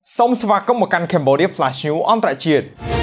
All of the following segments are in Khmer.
សូមស្វាគមន៍មកកាន់ Cambodia Flash News អន្តរជាតិ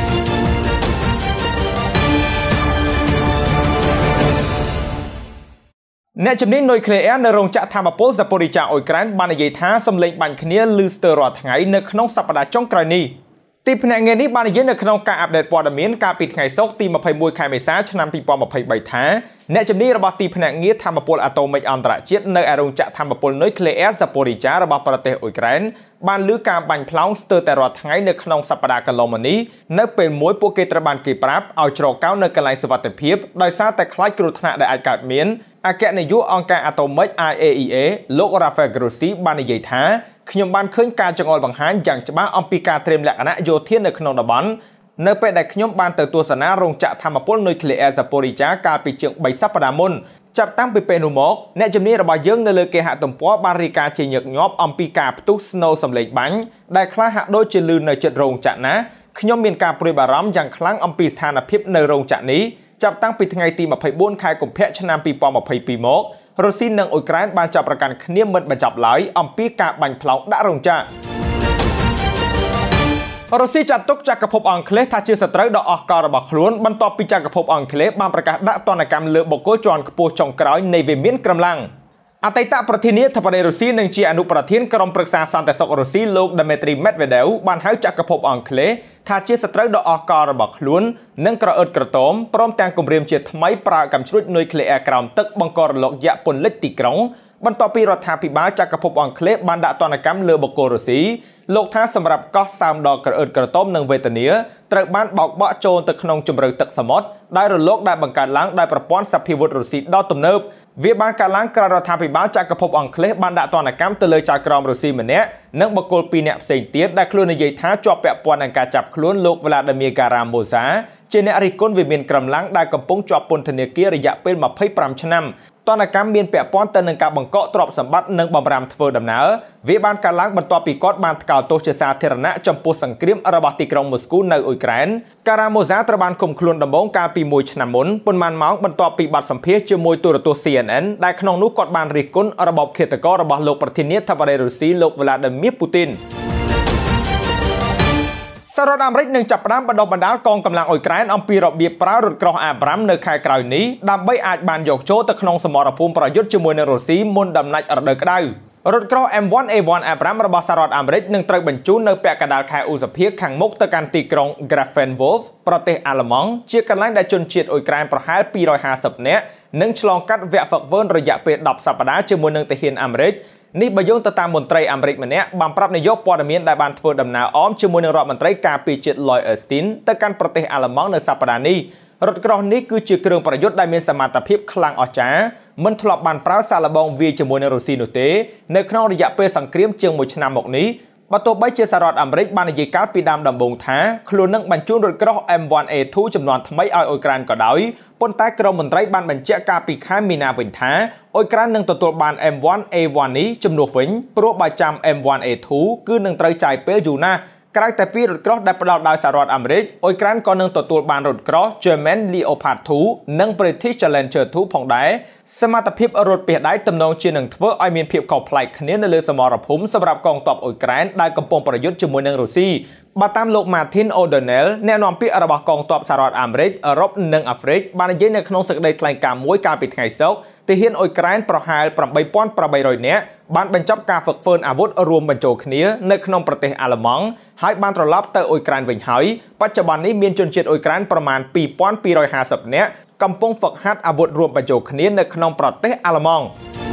អ្នកជំនាញនុយក្លេអ៊ែរនៅរោងចក្រថាមពល Zaporizhzhia អ៊ុយក្រែនបាននិយាយថាសម្លេងបាញ់គ្នាឮស្ទើររាល់ថ្ងៃនៅក្នុងសប្តាហ៍ចុងក្រោយនេះទីភ្នាក់ងារនេះបាននិយាយនៅក្នុងការអាប់ដេតព័ត៌មានកាលពីថ្ងៃសុក្រទី21ខែមេសាឆ្នាំ2023ថាអ្នកជំនាញរបស់ទីភ្នាក់ងារថាមពលអាតូមិកអន្តរជាតិនៅឯរោងចក្រថាមពលនុយក្លេអ៊ែរ Zaporizhzhia របស់ប្រទេសអ៊ុយក្រែនបានលើកការបាញ់ផ្លោងស្ទើរតែរាល់ថ្ងៃនៅក្នុងសប្តាហ៍កន្លងមកនេះនៅពេលមួយពួកគេត្រូវបានគេប្រាប់ឲ្យច្រកកោននៅកន្លែងសុវត្ថិភាពដោយសារតែខ្លាចគ្រោះថ្នាក់ដែលអាចកើតមានអគ្គនាយកអង្គការអាតូមិក IAEA លោក Rafael Grossi បាននិយាយថាខ្ញុំបានឃើញការចង្អុលបង្ហាញយ៉ាងច្បាស់អំពីការត្រៀមលក្ខណៈយោធានៅក្នុងតំបន់នៅពេលដែលខ្ញុំបានទៅទស្សនារោងចក្រថាមពលនុយក្លេអ៊ែរ Zaporizhzhia កាលពីជាង3សប្តាហ៍មុនចាប់តាំងពីពេលនោះមកអ្នកជំនាញរបស់យើងនៅលើគេហទំព័របានរាយការណ៍ជាញឹកញាប់អំពីការផ្ទុះស្នូរសម្លេងបាញ់ដែលខ្លះហាក់ដូចជាលឺនៅជិតរោងចក្រណាខ្ញុំមានការព្រួយបារម្ភយ៉ាងខ្លាំងអំពីស្ថានភាពនៅរោងចក្រនេះចាប់តាំងពីថ្ងៃទី24ខែកុម្ភៈឆ្នាំ2022មករុស្ស៊ីនិងអ៊ុយក្រែនបានចាប់ប្រកាន់គ្នាមិនបញ្ចប់ឡើយអំពីការបាញ់ផ្លោងដាក់រោងចក្ររុស្ស៊ីចាត់ទុកចក្រភពអង់គ្លេសថាជាសត្រូវដ៏អស់កលរបស់ខ្លួនបន្ទាប់ពីចក្រភពអង់គ្លេសបានប្រកាសដាក់ទណ្ឌកម្មលើបុគ្គលជាន់ខ្ពស់ចុងក្រោយនៃវិមានក្រំឡាំងអតីតប្រធានាធិបតីរុស្ស៊ីនិងជាអនុប្រធានក្រុមប្រឹក្សាសន្តិសុខរុស្ស៊ីលោក Dmitry Medvedev បានហៅចក្រភពអង់គ្លេសថាជាសត្រូវដ៏អស់កលរបស់ខ្លួននិងក្រអឺតក្រទមព្រមទាំងគម្រាមជាថ្មីប្រើកាំជ្រួចនុយក្លេអ៊ែរក្រោមទឹកបង្ករលកយក្សពន្លិចទីក្រុងបន្ទាប់ពីរដ្ឋាភិបាលចក្រភពអង់គ្លេសបានដាក់ទណ្ឌកម្មលើបុគ្គលរុស្ស៊ីលោកថាសម្រាប់កោះសើមដ៏ក្រអឺតក្រទមនិងវេទនាត្រូវបានបោកបក់ចូលទៅក្នុងជម្រៅទឹកសមុទ្រដោយរលកដែលបង្កើតឡើងដោយប្រព័ន្ធសភាវុធរុស្ស៊ីដ៏ទំនើបវាបានកើតឡើងក្រោយរដ្ឋាភិបាលចក្រភពអង់គ្លេសបានដាក់ទណ្ឌកម្មទៅលើចៅក្រមរុស្ស៊ីម្នាក់និងបុគ្គល2នាក់ផ្សេងទៀតដែលខ្លួននិយាយថាជាប់ពាក់ព័ន្ធនឹងការចាប់ខ្លួនលោក Vladimir Kara-Murza ជាអ្នករិះគន់វិមានក្រំឡាំងដែលកំពុងជាប់ពន្ធនាគាររយៈពេល25ឆ្នាំទណ្ឌកម្មមានពាក់ព័ន្ធទៅនឹងការបង្កកទ្រព្យសម្បត្តិនិងបំរាមធ្វើដំណើរវាបានកើតឡើងបន្ទាប់ពីគាត់បានថ្កោលទោសជាសាធារណៈចំពោះសង្គ្រាមរបស់ទីក្រុងមូស្គូនៅអ៊ុយក្រែនKara-Murzaត្រូវបានឃុំខ្លួនដំបូងកាលពី1ឆ្នាំមុនប៉ុន្មានម៉ោងបន្ទាប់ពីបទសម្ភាសន៍ជាមួយទូរទស្សន៍ CNN ដែលក្នុងនោះគាត់បានរិះគន់របបឃាតកររបស់លោកប្រធានាធិបតីរុស្ស៊ីលោក Vladimir Putinសហរដ្ឋអាមេរិកនឹងចាប់ផ្ដើមបណ្ដុះបណ្ដាលកងកម្លាំងអ៊ុយក្រែនអំពីរបៀបប្រើរថក្រោះ Abrams នៅខែក្រោយនេះដើម្បីអាចបានយកចូលទៅក្នុងសមរភូមិប្រយុទ្ធជាមួយនឹងរុស្ស៊ីមុនដំណាច់រដូវក្តៅរថក្រោះ M1A1 Abrams របស់សហរដ្ឋអាមេរិកនឹងត្រូវបញ្ជូននៅពាក់កណ្ដាលខែឧសភាខាងមុខទៅកាន់ទីក្រុង Grafenwolf ប្រទេសអាល្លឺម៉ង់ជាកន្លែងដែលជនជាតិអ៊ុយក្រែនប្រហែល250នាក់នឹងឆ្លងកាត់វគ្គហ្វឹកហ្វឺនរយៈពេល10សប្តាហ៍ជាមួយនឹងទាហានអាមេរិកនេះបើយោងទៅតាមមន្ត្រីអាមេរិកម្នាក់បានប្រាប់នាយកព័ត៌មានដែលបានធ្វើដំណើរអមជាមួយនឹងរដ្ឋមន្ត្រីការពារជាតិ Lloyd Austin ទៅកាន់ប្រទេសអាល្លឺម៉ង់នៅសប្តាហ៍នេះរថក្រោះនេះគឺជាគ្រឿងប្រយុទ្ធដែលមានសមត្ថភាពខ្លាំងអស្ចារ្យមិនធ្លាប់បានប្រើសាកល្បងវាយជាមួយនឹងរុស្ស៊ីនោះទេនៅក្នុងរយៈពេលសង្គ្រាមជាង1ឆ្នាំមកនេះបើទោះបីជាសហរដ្ឋអាមេរិកបាននិយាយកាលពីដើមដំបូងថាខ្លួននឹងបញ្ជូនរថក្រោះ M1A2 ចំនួនថ្មីឲ្យអ៊ុយក្រែនក៏ដោយប៉ុន្តែក្រុមមន្ត្រីបានបញ្ជាក់កាលពីខែមីនាវិញថាអ៊ុយក្រែននឹងទទួលបាន M1A1 នេះជំនួសវិញព្រោះបើចាំ M1A2 គឺនឹងត្រូវចាយពេលយូរណាស់ក្រៅតែពីរថក្រោះដែលផ្ដល់ដោយសហរដ្ឋអាមេរិកអ៊ុយក្រែនក៏នឹងទទួលបានរថក្រោះ German Leopard 2 និង British Challenger 2 ផងដែរសមត្ថភាពរថពាសដៃទំនងជានឹងធ្វើឲ្យមានភាពខុសប្លែកគ្នានៅលើសមរភូមិសម្រាប់កងទ័ពអ៊ុយក្រែនដែលកំពុងប្រយុទ្ធជាមួយនឹងរុស្ស៊ីបើតាមលោក Martin O'Donnell អ្នកនាំពាក្យរបស់កងទ័ពសហរដ្ឋអាមេរិកអឺរ៉ុបនិងអាហ្វ្រិកបាននិយាយនៅក្នុងសេចក្តីថ្លែងការណ៍មួយកាលពីថ្ងៃសុក្រទាហានអ៊ុយក្រែនប្រហែល 8800 នាក់បានបញ្ចប់ការហ្វឹកហ្វឺនអាវុធរួមបញ្ចូលគ្នានៅក្នុងប្រទេសអាល្លឺម៉ង់ហើយបានត្រឡប់ទៅអ៊ុយក្រែនវិញហើយបច្ចុប្បន្ននេះមានជនជាតិអ៊ុយក្រែនប្រមាណ 2250 នាក់កំពុងហ្វឹកហាត់អាវុធរួមបញ្ចូលគ្នានៅក្នុងប្រទេសអាល្លឺម៉ង់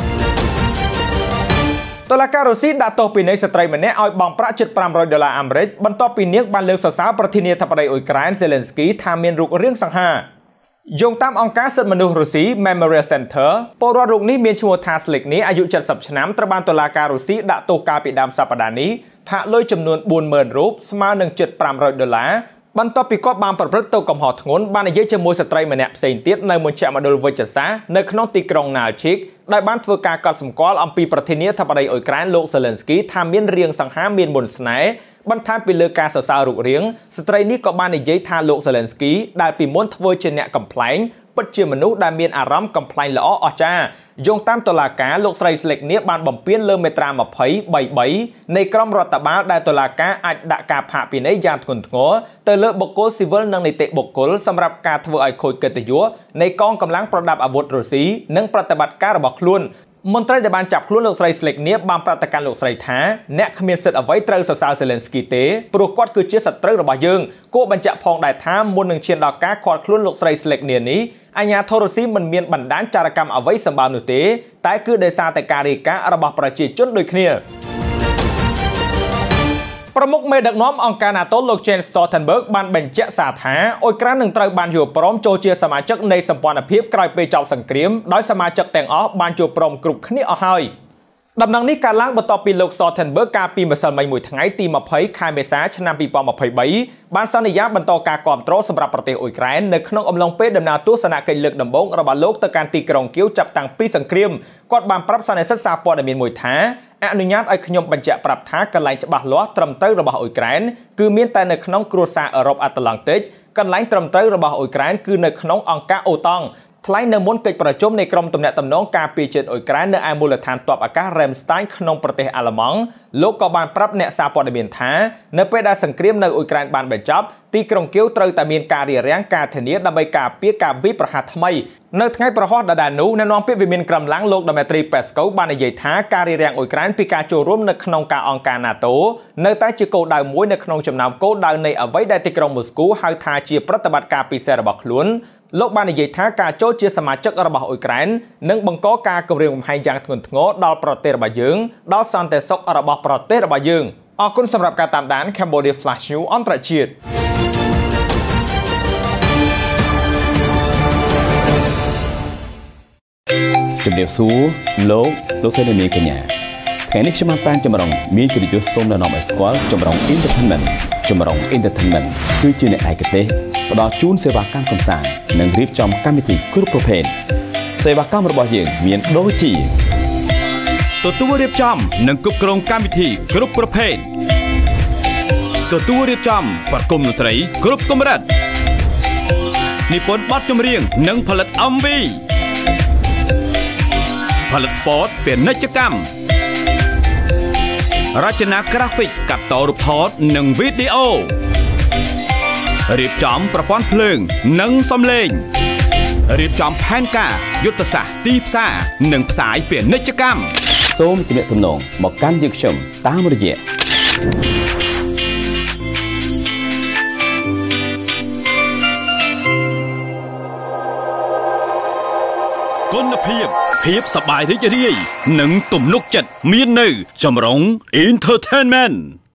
តុលាការរុស្ស៊ីដាក់ទោសពិន័យស្ត្រីម្នាក់ឲ្យបង់ប្រាក់ជិត$500អាមេរិកបន្ទាប់ពីនាងបានលើកសរសើរប្រធានាធិបតីអ៊ុយក្រែន Zelensky ថាមានរូបរាងសង្ហាយោងតាមអង្គការសិទ្ធិមនុស្សរុស្ស៊ី Memorial Center ពលរដ្ឋរូបនេះមានឈ្មោះថា Slikny អាយុ70ឆ្នាំត្រូវបានតុលាការរុស្ស៊ីដាក់ទោសកាលពីដើមសប្តាហ៍នេះផាកលុយចំនួន40000រូបស្មើនឹងជិត$500បន្ទាប់ពីគាត់បានប្រព្រឹត្តទៅកំហុសធ្ងន់បាននិយាយជាមួយស្ត្រីម្នាក់ផ្សេងទៀតនៅមជ្ឈមណ្ឌលវិជ្ជសាស្ត្រនៅក្នុងទីក្រុង Nalchik ដែលបានធ្វើការកត់សម្គាល់អំពីប្រធានាធិបតីអ៊ុយក្រែនលោក Zelensky ថាមានរាងសង្ហាមានមន្តស្នេហ៍បន្ថែមពីលើការសរសើររូបរាងស្ត្រីនេះក៏បាននិយាយថាលោក Zelensky ដែលពីមុនធ្វើជាអ្នកកំប្លែងពិតជាមនុស្សដែលមានអារម្មណ៍កំប្លែងល្អអស្ចារ្យយោងតាមតុលាការលោកស្រីស្លេកនេះបានបំពេញលើមេត្រា23នៃក្រមរដ្ឋបាលដែលតុលាការអាចដាក់ការផាកពិន័យយ៉ាងធ្ងន់ធ្ងរទៅលើបុគ្គលស៊ីវិលនិងនីតិបុគ្គលសម្រាប់ការធ្វើឲ្យខូចកិត្តិយសនៃកងកម្លាំងប្រដាប់អាវុធរុស្ស៊ីនិងប្រតិបត្តិការរបស់ខ្លួនមន្ត្រីដែលបានចាប់ខ្លួនលោកស្រីស្លេកនេះបានប្រតិកម្មលោកស្រីថាអ្នកគ្មានសិទ្ធិអ្វីត្រូវសរសើរ Zelensky ទេព្រោះគាត់គឺជាសត្រូវរបស់យើងគួរបញ្ជាក់ផងដែរថាមុននឹងឈានដល់ការឃាត់ខ្លួនលោកស្រីស្លេកនេះអាញាធររុស្ស៊ីមិនមានបណ្ដាញចារកម្មអ្វីសម្បើមនោះទេតែគឺដោយសារតែការរាយការណ៍របស់ប្រជាជនដូចគ្នាប្រមុខមេដឹកនាំអង្គការ NATO លោក Jens Stoltenberg បានបញ្ជាក់សារថាអ៊ុយក្រែននឹងត្រូវបានយល់ព្រមចូលជាសមាជិកនៃសម្ព័ន្ធភាពក្រោយពេលចប់សង្គ្រាមដោយសមាជិកទាំងអស់បានយល់ព្រមគ្រប់គ្នាអស់ហើយដំណឹងនេះកើតឡើងបន្ទាប់ពីលោក Stoltenberg កាលពីម្សិលមិញមួយថ្ងៃទី20ខែមេសាឆ្នាំ2023បានសន្យាបន្តការគាំទ្រសម្រាប់ប្រទេសអ៊ុយក្រែននៅក្នុងអំឡុងពេលដំណើរទស្សនកិច្ចលើកដំបូងរបស់លោកទៅកាន់ទីក្រុងគៀវចាប់តាំងពីសង្គ្រាមគាត់បានប្រាប់សន្និសីទសារព័ត៌មានមួយថាអនុញ្ញាតឲ្យខ្ញុំបញ្ជាក់ប្រាប់ថាកន្លែងច្បាស់លាស់ត្រឹមត្រូវរបស់អ៊ុយក្រែនគឺមានតែនៅក្នុងគ្រួសារអឺរ៉ុបអាត្លង់តិកកន្លែងត្រឹមត្រូវរបស់អ៊ុយក្រែនគឺនៅក្នុងអង្គការអូតង់ថ្លែងនៅមុនកិច្ចប្រជុំនៃក្រុមទំនាក់ទំនងការពារជាតិអ៊ុយក្រែននៅឯមូលដ្ឋានទ័ពអាកាស Ramstein ក្នុងប្រទេសអាល្លឺម៉ង់លោកក៏បានប្រាប់អ្នកសារព័ត៌មានថានៅពេលដែលសង្គ្រាមនៅអ៊ុយក្រែនបានបញ្ចប់ទីក្រុងគៀវត្រូវតែមានការរារាំងការធានាដើម្បីការពារការវាយប្រហារថ្មីនៅថ្ងៃប្រហ័សដដែលនោះអ្នកនាំពាក្យវិមានក្រមឡាំងលោក Dmitry Peskov បាននិយាយថាការរារាំងអ៊ុយក្រែនពីការចូលរួមនៅក្នុងការអង្គការ NATO នៅតែជាគោលដៅមួយនៅក្នុងចំណោមគោលដៅនៃអ្វីដែលទីក្រុងមូស្គូហៅថាជាប្រតិបត្តិការពិសេសរបស់ខ្លួនលោកបាននិយាយថាការចូលជាសមាជិករបស់អ៊ុយក្រែននឹងបង្កការគំរាមកំហែងយ៉ាងធ្ងន់ធ្ងរដល់ប្រទេសរបស់យើងដល់សន្តិសុខរបស់ប្រទេសរបស់យើងអរគុណសម្រាប់ការតាមដាន Cambodia Flash News អន្តរជាតិជំរាបសួរលោកស្រីនាងកញ្ញាថ្ងៃនេះខ្ញុំបានប៉ានចម្រុងមានកិត្តិយសសូមណែនាំឲ្យស្គាល់ចម្រុង Entertainment ចម្រុង Entertainment គឺជាអ្នកឯកទេសផ្ដល់ជូនសេវាកម្មកម្សាន្តនិងរៀបចំកម្មវិធីគ្រប់ប្រភេទសេវាកម្មរបស់យើងមានដូចជាទទួលរៀបចំនិងគ្រប់គ្រងកម្មវិធីគ្រប់ប្រភេទទទួលរៀបចំប្រគំតន្ត្រីគ្រប់កម្រិតនិពន្ធបទចម្រៀងនិងផលិត MV ផលិត Sport ពាណិជ្ជកម្មរចនា Graphic កាត់តរូបថតនិងវីដេអូរៀបចំប្រព័ន្ធភ្លើងនិងសំឡេងរៀបចំផែនការយុទ្ធសាស្ត្រទីផ្សារនិងផ្សាយពាណិជ្ជកម្មសូមទំនាក់ទំនងមកកាន់យើងខ្ញុំតាមរយៈគុណភាពសប្បាយរីករាយនិងទំនុកចិត្តមាននៅចម្រុង Entertainment